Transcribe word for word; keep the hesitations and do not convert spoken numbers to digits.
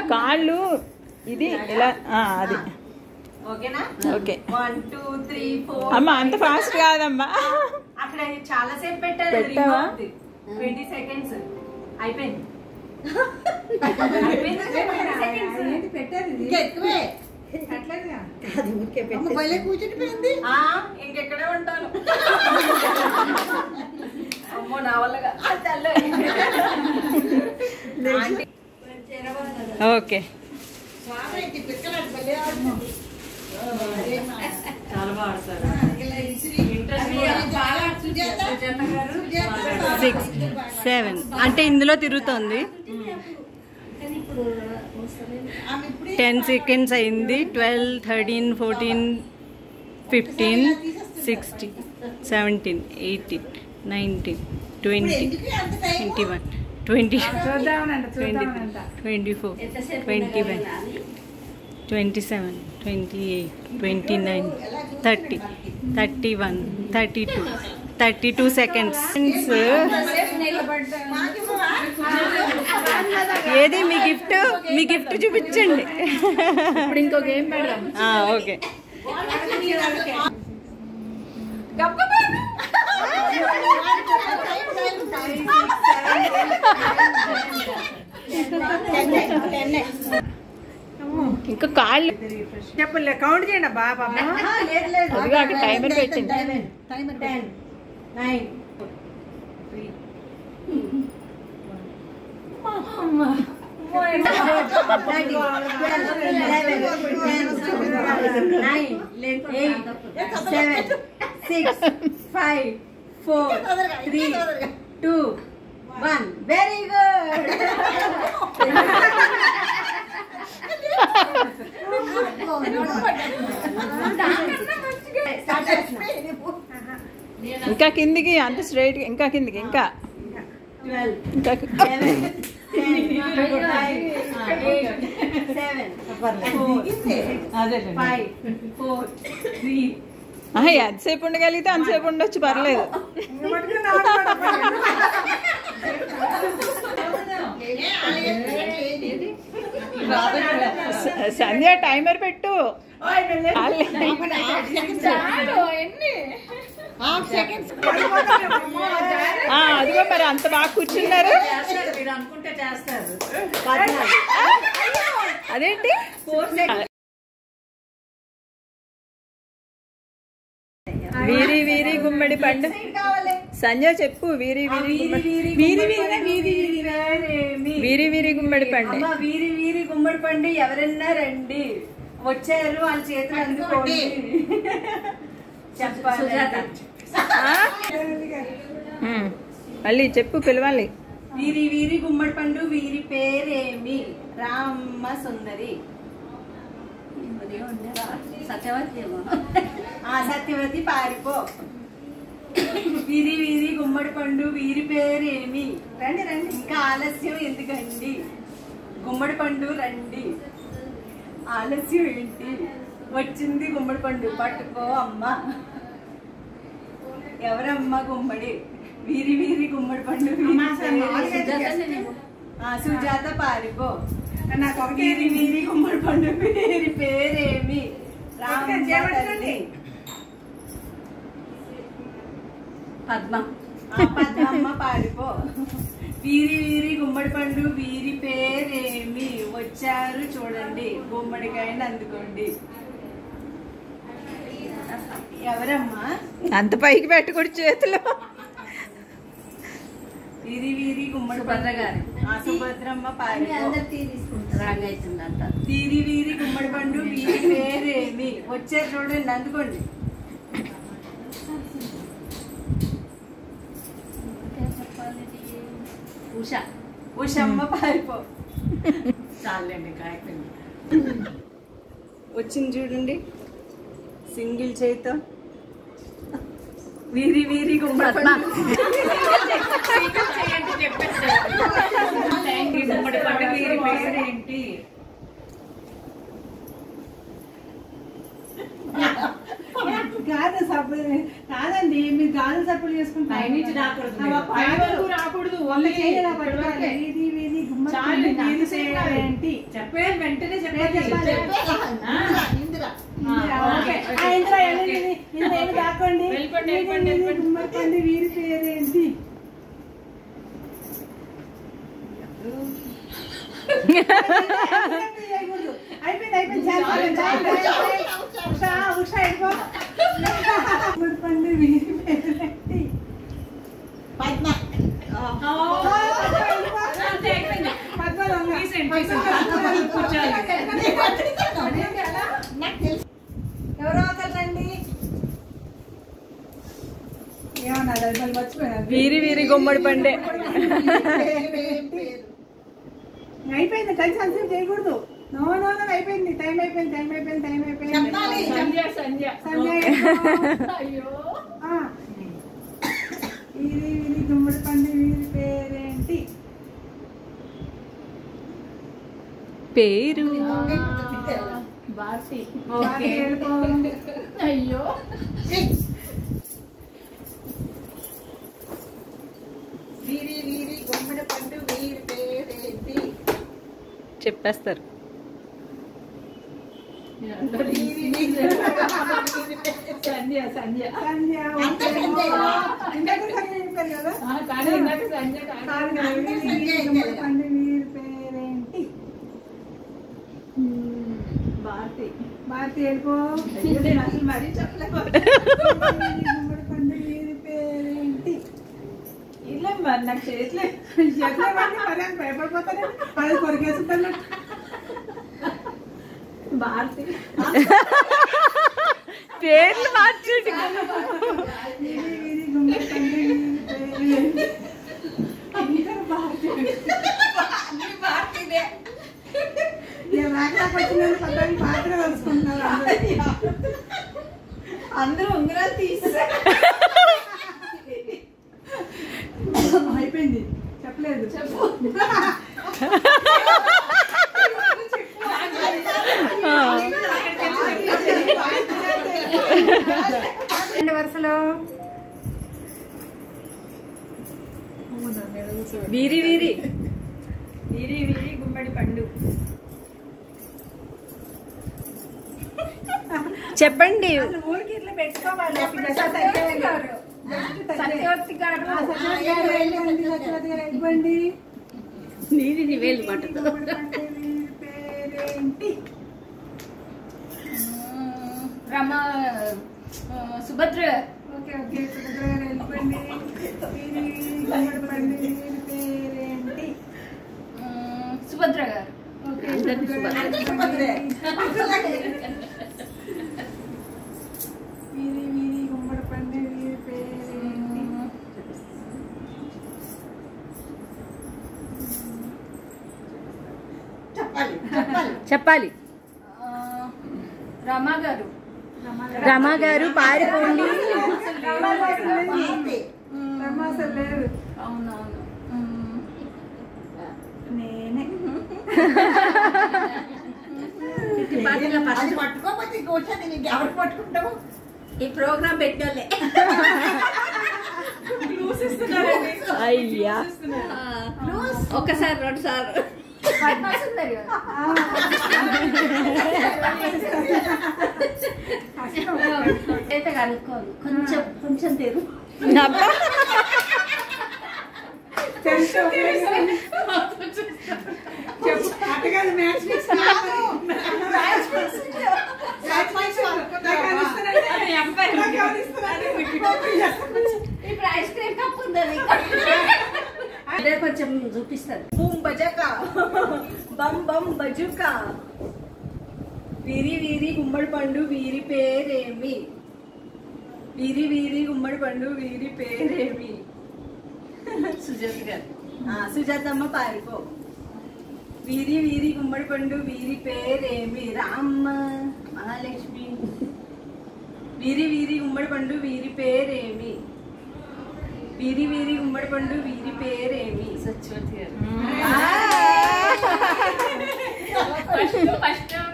కాళ్ళు ఇది ఇలా అది ఓకేనా? Okay. One two three four. అమ్మా అంత ఫాస్ట్ కాదమ్మా. అక్కడ చాలా సేపు పెట్టారు. పెట్టావా? ట్వంటీ సెకండ్స్ అయిపోయింది. ఇంకెక్కడే ఉంటాను. అమ్మో నా వల్లగా. ఓకే. చాలా బాగా ఆడతారు. సిక్స్ సెవెన్ అంటే ఇందులో తిరుగుతుంది. టెన్ సెకండ్స్ అయింది. Twelve thirteen fourteen fifteen sixteen seventeen eighteen nineteen twenty twenty one twenty twenty twenty four twenty one twenty seven twenty eight twenty nine thirty thirty one thirty two thirty two seconds. ఏది మీ gift? మీ gift చూపించండి. ఇప్పుడు ఇంకో game పెడదాం. Okay. ఇంకా కాళ్ళు చెప్పలే count చేయండి బాబా. అదిగా అక్కడ టైమర్ పెట్టింది. Ten nine seven six five four three two one. Very good. ఇంకా కిందికి అంత స్ట్రైట్ ఇంకా కిందికి ఇంకా ఇంకా ఎంతసేపు ఉండగలిగితే అంతసేపు ఉండొచ్చు, పర్లేదు. సంధ్య టైమర్ పెట్టు. అదిగో మరి అంత బాగా కూర్చున్నారు. అదేంటి వీరి వీరి గుమ్మడి పండు. సంజయ్ చెప్పు. వీరి వీరి వీరి వీరి వీరి గుమ్మడి పండు. వీరి వీరి గుమ్మడి పండు ఎవరన్నా రండి. వచ్చారు వాళ్ళ చేతులు అందుకోండి. చెప్పాలి. మళ్ళీ చెప్పు, పిలవాలి. వీరి వీరి గుమ్మడి పండు వీరి పేరేమి? రామ్మ సుందరి. సత్యవతి. సత్యవతి పారిపో. వీరి వీరి గుమ్మడి పండు వీరి పేరేమి? రండి రండి, ఇంకా ఆలస్యం ఎందుకండి? గుమ్మడి పండు రండి. ఆలస్యం ఏంటి? వచ్చింది గుమ్మడి పండు, పట్టుకో అమ్మ. ఎవరమ్మ గుమ్మడి? వీరి వీరి గుమ్మడి పండు సుజాత పారిపో. వీరి వీరి గుమ్మడి పండు వీరి పేరేమి? పద్మ. పద్మమ్మ పారిపో. వీరి వీరి గుమ్మడి పండు వీరి పేరేమి? వచ్చారు చూడండి, గుమ్మడికాయని అందుకోండి. ఎవరమ్మా? అంత పైకి పెట్టకూడదు చేతిలో. వీరి వీరి గుమ్మడి పండు గారు సుభద్రమ్మ పారిపో. వీరి వీరి గుమ్మడి పండు వీరి పేరేమి? వచ్చారు చూడండి, అందుకోండి. ఉషా. ఉషమ్మ పారిపో. చాలండి, కాయకండి. వచ్చింది చూడండి, సింగిల్ చేయితో. వీరి వీరి గుమ్మడి పండు గుమ్మడి పండు వీరి పేరేంటి? కాదు సబ్బు కాదండి, మీరు గాజులు సబ్బులు చేసుకుంటారు. పై నుంచి రాకూడదు, రాకూడదు. వంద చేయాలి. గుమ్మడి పండు వీరి పేరేంటి? చెప్పే వెంటనే పేరు చెప్పాలి. ఇందిరా. ఓకే. ఆ, ఇందిరా, వెళ్ళండి. ఇందిరా, వెళ్ళి దాక్కోండి. వెళ్ళిపోండి, వీరి, వెళ్ళిపోండి, వీరి, వెళ్ళిపోండి. గుమ్మడి పండు వీరి పేరేంటి? అయిపోయింది అయిపోయింది చాలా ఉషా ఉషా అయిపో. గుమ్మడి పండు వీరి పేరేంటి? పద్మ. ఎవరో ఒకరండి. ఏమన్నారు అది మర్చిపోయారు. వీరి వీరి గుమ్మడి పండే. అయిపోయింది కలిసి అలసి చేయకూడదు. నో నో నో అయిపోయింది. టైం అయిపోయింది టైం అయిపోయింది టైం అయిపోయింది. సంధ్య సంధ్య సంధ్య అయ్యో వీరి వీరి గుమ్మడి పండు వీరి పేరేంటి? పేరు భారతి. ఓకే. అయ్యో వీరి వీరి గుమ్మడి పండు వీరి పేరేంటి? చెప్పేస్తారు. సంధ్య సంధ్య సంధ్య. ఇందాక సంధ్య చెప్పారు కదా. కానీ ఇందాక సంధ్య కాదు కదా. వీరి వీరి గుమ్మడి పండు వీరి పేరేంటి? భారతి. భారతి వెళ్ళిపో. అసలు మరీ చెప్పలేదు. గుమ్మడి పండు వీరి పేరేంటి? ఇలా మరి నాకు చేయట్లేదు. చెప్పలేమండి మరి అని భయపడిపోతాను. అది కొరికేసుకుంటాను. భారతి. పేర్లు మార్చండి. వీరి వీరి గుమ్మడి పండు వీరి పేరేంటి? అందరూ భారతి. భారతిదే. నాకు వచ్చిన పద్దాన్ని పాత్ర కలుసుకుంటున్నారు అందరూ ఉంగరాలు తీసేసారు. అయిపోయింది. చెప్పలేదు. చెప్పు. రెండు వరుసలో వీరి వీరి వీరి వీరి గుమ్మడి పండు. చెప్పండి. ఊరికి ఇట్లా పెట్టుకోవాలి. సత్యవతి గారు. ఇవ్వండి. నీది వేలు పట్టదు. పేరేంటి? రమ సుభద్ర. Okay okay. సుభద్ర గారు వెళ్ళిపోండి. వీరి గుమ్మడి పండు వీరి పేరేంటి? సుభద్ర గారు. ఓకే. అందరికీ సుభద్రే. వీరి వీరి గుమ్మడి పండు వీరి పేరేంటి? చెప్పాలి. రమా గారు. రమా గారు పారిపోండి. రమ అసలు లేదు. అవునవును. నేనే. అది పట్టుకోకపోతే ఇంకోసారి నీకు ఎవరు పట్టుకుంటావు? ఈ ప్రోగ్రామ్ పెట్టాలే. అయ్యా ఒకసారి రెండు సార్లు పద్మసుందరి గారు. అయితే కలుపుకోవాలి. కొంచెం కొంచెం తెరు. అబ్బా. అట్టగాదు మ్యాచ్ ఫిక్స్. ఇప్పుడు ఐస్ క్రీమ్ కప్ ఉందని అదే కొంచెం చూపిస్తారు. బూమ్ బజాకా బమ్ బమ్ బజుకా. వీరి వీరి గుమ్మడి పండు వీరి పేరేమి? వీరి వీరి గుమ్మడి పండు వీరి పేరేమి? సుజాత గారు. సుజాతమ్మ పారిపో. వీరి వీరి గుమ్మడి పండు వీరి పేరేమి? రామ్మ మహాలక్ష్మి. వీరి వీరి గుమ్మడి పండు వీరి పేరేమి? వీరి వీరి గుమ్మడి పండు వీరి పేరేమి? సత్యవతి గారు. First first